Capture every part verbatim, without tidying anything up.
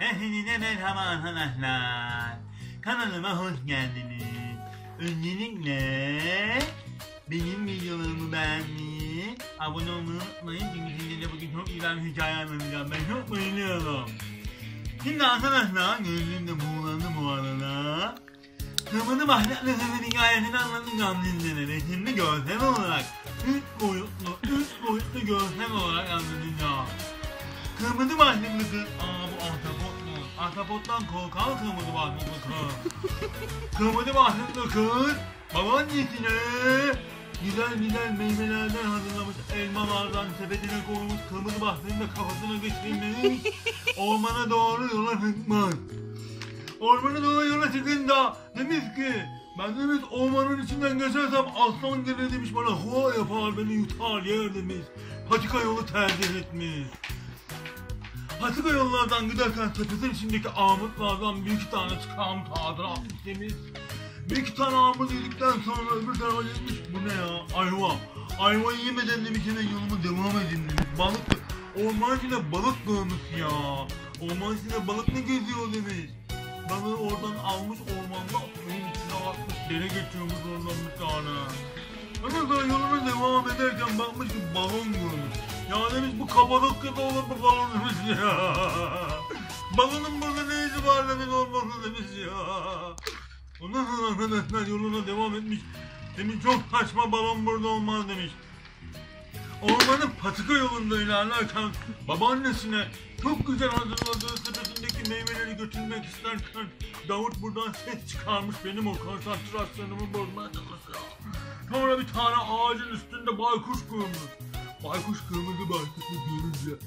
Hepinize merhaba arkadaşlar. Kanalıma hoş geldiniz. Öncelikle benim videolarımı beğenmeyi, abone olmayı unutmayın. Çünkü sizinle bugün çok güzel bir hikaye anlatacağım. Ben çok bayılıyorum. Şimdi arkadaşlar gözümde buğulandı bu arada. Kırmızı başlıklı kızın hikayesini anlatacağım sizlere. Şimdi görsel olarak üç boyutlu, üç boyutlu görsel olarak anlatacağım. Kırmızı başlıklı kız, aa bu ahtapot mu? Ahtapottan korkan kırmızı başlıklı kız. Kırmızı başlıklı kız, babaannesine güzel güzel meyvelerden hazırlamış elmalardan sepetine koymuş, kırmızı başlığını da kafasına geçirmiş, ormana doğru yola çıkmış. Ormana doğru yola çıkınca demiş ki, ben demiş ormanın içinden geçersem aslan gelir demiş, bana hua yapar, beni yutar yer demiş. Patika yolu tercih etmiş. Patika yollardan giderken sepetin içindeki armutlardan bir iki tane çıkarmış ağzına atmış demiş. Bir iki tane armut yedikten sonra öbür tarafa gitmiş, bu ne ya, ayva. Ayvayı yemeden demiş, hemen yoluma devam edin demiş. Balık, orman içinde balık görmüş ya. Orman içinde balık ne geziyor demiş. Balığı oradan almış, ormanda suyun içine atmış, dere geçiyormuş oradan bir tane. Ondan sonra yoluna devam ederken bakmış ki balon görmüş. Ya demiş, bu Kapadokya'da olur bu balon demiş ya. Balonun burada ne işi var demiş, olmasın demiş ya. Ondan sonra arkadaşlar yoluna devam etmiş. Demiş çok saçma, balon burada olmaz demiş. Ormanın patika yolunda ilerlerken babaannesine çok güzel hazırladığı sepetindeki meyveleri götürmek isterken Davut buradan ses çıkarmış, benim o konsantrasyonumu bozmaya çalışıyor. Sonra bir tane ağacın üstünde baykuş görmüş. Baykuş kırmızı başlıklı görünce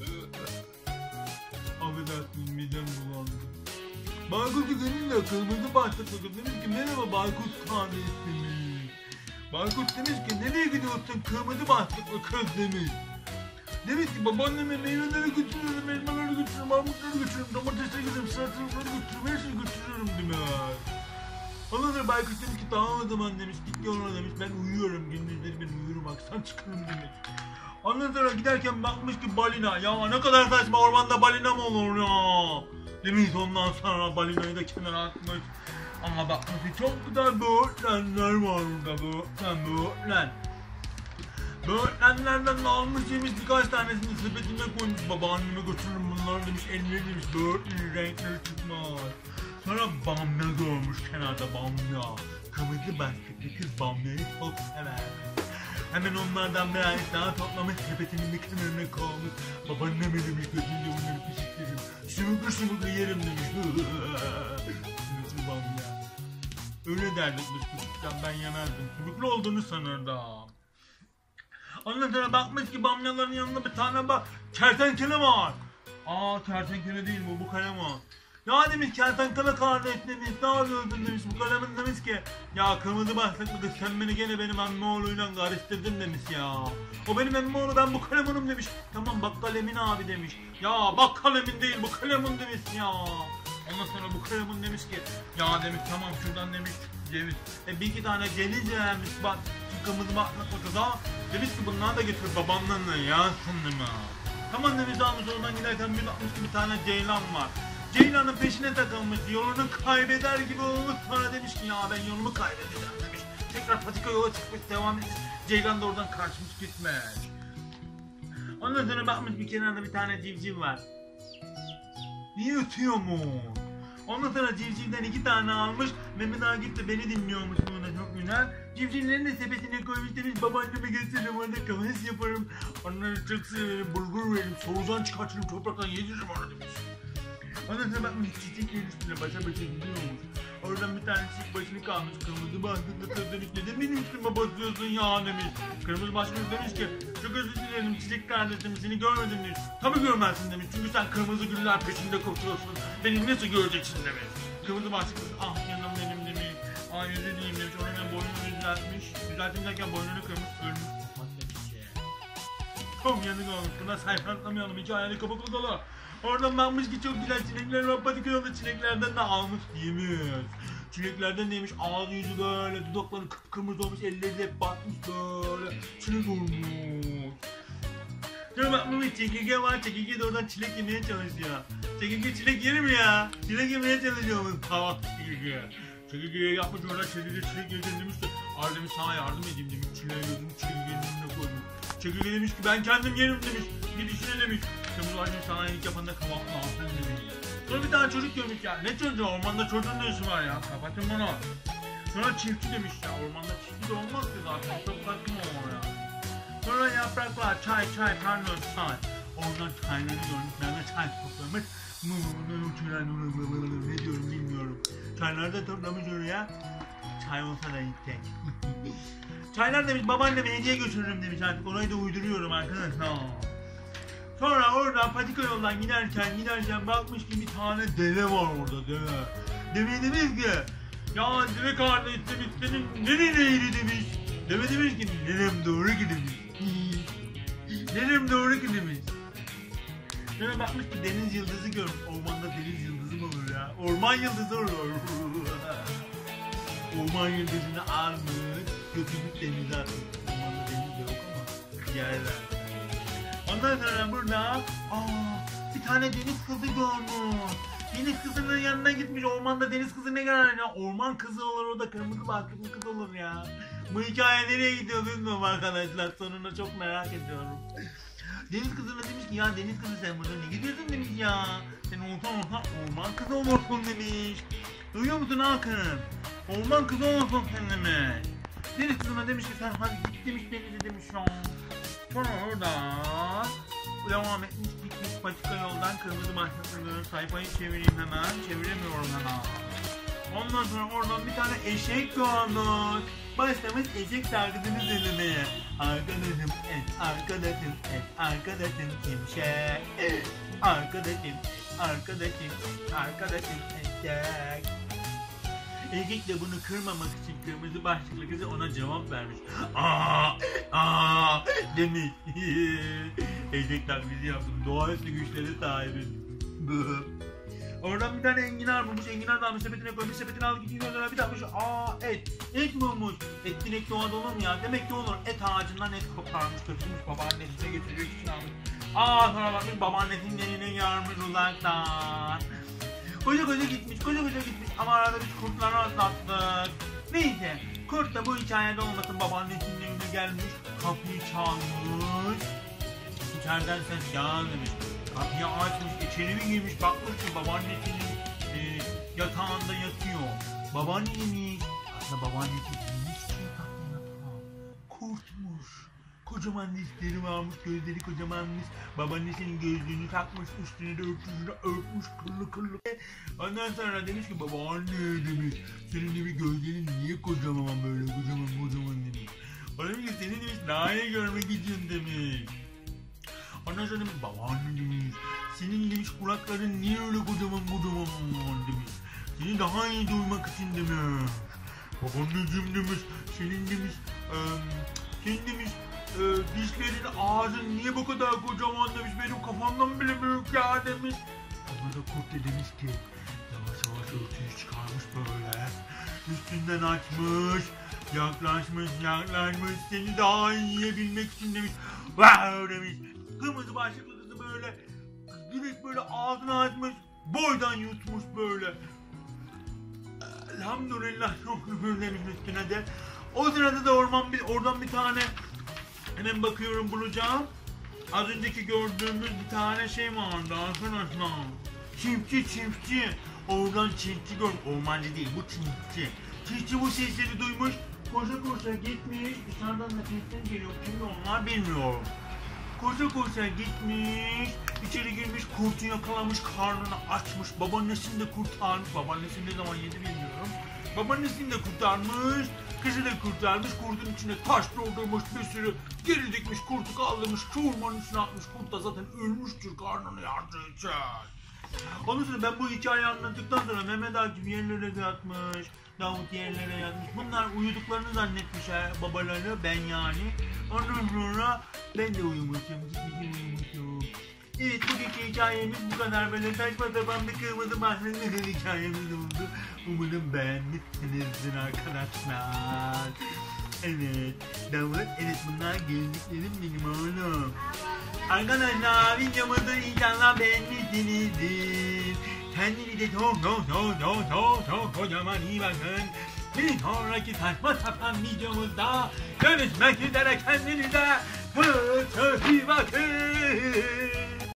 affedersiniz, midem bulandı. Baykuşu görünce kırmızı başlıklı demiş ki, merhaba baykuş kardeşim. Baykuş demiş ki, nereye gidiyorsun kırmızı başlıklı kız demiş. Demiş ki, babaanneme meyveleri götürüyorum, elmaları götürüyorum, armutları götürüyorum, domatesleri götürüyorum, salatalıkları götürüyorum, her şeyi götürüyorum demiş. Ondan sonra baykuş demiş ki, tamam o zaman demiş, git yoluna demiş, ben uyuyorum, gündüzleri ben uyuyorum, akşam çıkarım demiş. Ondan sonra giderken bakmış ki balina, ya ne kadar saçma, ormanda balina mı olur ya demiş. Ondan sonra balinayı da kenara atmış. Ama bakmış ki çok güzel böğürtlenler var burada, böğürtlen, böğürtlen. Böğürtlenlerden almış yemiş, birkaç tanesini sepetine koymuş, babaanneme götürürüm bunları demiş, elleri demiş, böğürtlenin renkleri çıkmış. Sonra bamya görmüş kenarda, bamya. Kırmızı başlıklı kız bamyayı çok sever. Hemen onlardan bir tane daha toplamış, sepetinin bir kenarına koymuş. Babaanneme demiş, gözünce bunları pişiklerim, sümüklü sümüklü yerim demiş. Sümüklü bamya. Öyle derdik biz küçükken, ben yemezdim. Sümüklü olduğunu sanırdım. Ondan sonra bakmış ki bamyaların yanında bir tane bak, kertenkele var. Aa, kertenkele değil bu, bu kalem o. Ya demiş, kertenkele kardeş demiş, ne yapıyordun demiş, bu kalemin demiş ki, ya kırmızı başlıklı kız sen beni gene benim emmoğluyla karıştırdın demiş ya. O benim emmoğlu, ben bu kalemunum demiş. Tamam bak kalemin abi demiş. Ya bak kalemin değil, bu kalemun demiş ya. Ondan sonra bu kalemun demiş ki, ya demiş tamam şuradan demiş ceviz. E bir iki tane ceviz vermiş bak, kırmızı başlıklı kıza. Demiş ki bunları da getir babanla yansın demiş. Tamam demiş, almış oradan giderken bir bakmış ki bir tane ceylan var. Ceylan'ın peşine takılmış, yolunu kaybeder gibi olmuş, sonra demiş ki ya ben yolumu kaybedeceğim demiş. Tekrar patika yola çıkmış, devam etmiş. Ceylan da oradan kaçmış gitmiş. Ondan sonra bakmış bir kenarda bir tane civciv var. Niye ötüyor mu? Ondan sonra civcivden iki tane almış, Mehmet Ağa gitti beni dinliyormuş, bunu çok güzel. Civcivlerini de sepetine koymuş, demiş babaanneme getirelim, orada kafes yaparım. Onları çok severim, bulgur veririm, solucan çıkartırım, topraktan yediririm onu demiş. Ondan sonra bakmış çiçeklerin üstüne başa başa gidiyormuş. Oradan bir tane çiçek başını kalmış, kırmızı başlıklı kız demiş, neden benim üstüme basıyorsun ya demiş. Kırmızı başlıklı demiş ki, çok özür dilerim çiçek kardeşim, seni görmedim demiş. Tabii görmezsin demiş, çünkü sen kırmızı güller peşinde koşuyorsun, beni nasıl göreceksin demiş. Kırmızı başlıklı kız, ah yanım benim demiş, ah yüzü diyeyim demiş, onun hemen boynunu düzeltmiş. Düzelttim derken boynunu kırmış, ölmüş. Çok yanık olmuş, buna sayfantlamayalım, iki ayağını kabuklu dolu. Oradan bakmış ki çok güzel çilekler var, patika yolda çileklerden de almış yemiş. Çileklerden de yemiş, ağzı yüzü böyle, dudakları kıpkırmızı olmuş, elleri de batmış böyle, çilek olmuş. Sonra bakmış çekirge var, çekirge de oradan çilek yemeye çalışıyor. Çekirge çilek yer mi ya? Çilek yemeye çalışıyoruz tamam çekirge. Çekirgeye yapmış orada çekirge çilek yerken demiş ki Ar demiş sana yardım edeyim demiş. Çileğe gözünü çekirgenin önüne koymuş. Çekirge demiş ki ben kendim yerim demiş. Gidişine demiş. Sen bu annem sana iyilik yapan da kavaklı altın demiş. Sonra bir tane çocuk görmüş ya. Ne çocuğu? Ormanda çocuğun ne işi var ya? Kapatın bunu. Sonra çiftçi demiş ya. Ormanda çiftçi de olmaz ki zaten. Çok saçma olur ya. Sonra yapraklar çay çay pardon çay. Oradan çayları görmüş. Ben de çay toplamış. Ne diyorum bilmiyorum. Çayları da toplamış oraya. Çay olsa da gidecek. Çaylar demiş babaanneme hediye götürürüm demiş artık. Orayı da uyduruyorum arkadaşlar. Sonra oradan patika yoldan giderken giderken bakmış ki bir tane deve var orada deve. Deve demiş ki ya deve kardeş demiş senin nereye eğri demiş. Deve demiş ki nerem doğru ki demiş. Nerem doğru ki demiş. Sonra bakmış ki deniz yıldızı görmüş. Ormanda deniz yıldızı mı olur ya? Orman yıldızı olur. Orman yıldızını almış. Götürmüş denize atmış. Ormanda deniz yok ama yerler. Ondan sonra burada aa, bir tane deniz kızı görmüş. Deniz kızının yanına gitmiş. Ormanda deniz kızı ne kadar ya? Orman kızı olur o da kırmızı bakımlı kız olur ya. Bu hikaye nereye gidiyor bilmiyorum arkadaşlar. Sonunda çok merak ediyorum. Deniz kızına demiş ki ya deniz kızı sen burada ne gidiyorsun demiş ya. Sen olsan olsan orman kızı olursun demiş. Duyuyor musun Akın? Orman kızı olursun sen demiş. Deniz kızına demiş ki sen hadi git demiş denize demiş ya. Sonra oradan devam etmiş gitmiş patika yoldan kırmızı başlıklı sayfayı çevireyim hemen. Çeviremiyorum hemen. Ondan sonra oradan bir tane eşek görmüş. Başlamış eşek şarkısını dinlemeye. Arkadaşım et, arkadaşım et, arkadaşım kimşe. Arkadaşım, arkadaşım, arkadaşım eşek. Eşek de bunu kırmamak için kırmızı başlıklı kızı ona cevap vermiş. Aa, aa demiş. Eşek taklidi yaptım. Doğaüstü güçlere sahibim. Oradan bir tane enginar bulmuş, enginar da almış sepetine koymuş, sepetine alıp gidiyor sonra bir takmış, aa et, et mi olmuş? Et direkt doğada olur mu ya? Demek ki olur, et ağacından et koparmış, götürmüş babaannesine getirecek için almış. Aa sonra bakmış babaannesinin eline yarmış uzaktan. Koca koca gitmiş, koca koca gitmiş ama arada biz kurtları atlattık. Neyse, kurt da bu hikayede olmasın babaannesinin evine gelmiş, kapıyı çalmış. İçeriden ses gelmemiş. Kapıyı açmış, içeri mi girmiş, bakmış ki babaannesinin e, yatağında yatıyor. Babaanneymiş. Aslında babaannesi hiç şey yatağı. Kurtmuş. Kocaman dişleri varmış, gözleri kocamanmış. Babaannesinin gözlüğünü takmış, üstüne de örtüsünü örtmüş, kıllı kıllı. Ondan sonra demiş ki babaanne demiş, senin de bir gözlerin niye kocaman böyle kocaman kocaman demiş. O demiş ki seni demiş daha iyi görmek için demiş. Ondan sonra demiş babaanne demiş, senin demiş kulakların niye öyle kocaman kocaman demiş. Seni daha iyi duymak için demiş. Babaanneciğim demiş, senin demiş, e, senin demiş e, dişlerin ağzın niye bu kadar kocaman demiş, benim kafamdan bile büyük ya demiş. Ama da kurt da demiş ki, yavaş yavaş örtüyü çıkarmış böyle, üstünden açmış, yaklaşmış yaklaşmış, seni daha iyi yiyebilmek için demiş. Wow demiş. Kırmızı başlıklı kızı böyle direkt böyle ağzını açmış, boydan yutmuş böyle. Elhamdülillah çok şükür demiş üstüne de. O sırada da orman bir, oradan bir tane hemen bakıyorum bulacağım. Az önceki gördüğümüz bir tane şey vardı arkadaşlar. Çiftçi çiftçi. Oradan çiftçi gör. Ormancı değil bu çiftçi. Çiftçi bu sesleri duymuş. Koşa koşa gitmiş. Dışarıdan da sesler geliyor. Şimdi onlar bilmiyorum. Koşa koşa gitmiş, içeri girmiş, kurtu yakalamış, karnını açmış, babaannesini de kurtarmış, babaannesini ne zaman yedi bilmiyorum. Babaannesini de kurtarmış, kızı da kurtarmış, kurtun içine taş doldurmuş bir sürü, geri dikmiş, kurtu kaldırmış, çormanın içine atmış, kurt da zaten ölmüştür karnını yardığı için. Ondan sonra ben bu hikayeyi anlattıktan sonra Mehmet Akif yerlere yatmış, Davut yerlere yatmış. Bunlar uyuduklarını zannetmişler babaları, ben yani. Ondan sonra ben de uyumuşum, gitmişim uyumuşum. Evet, bugünkü hikayemiz bu kadar, böyle saçma sapan bir kırmızı başlıklı hikayemiz oldu. Umarım beğenmişsinizdir arkadaşlar. Evet, Davut, evet bunlar gözlüklerim benim oğlum. Arkadaşlar videomuzu inşallah beğenmişsinizdir. Kendinize çok çok çok çok çok çok kocaman iyi bakın. Bir sonraki saçma sapan videomuzda görüşmek üzere, kendinize çok çok iyi bakın.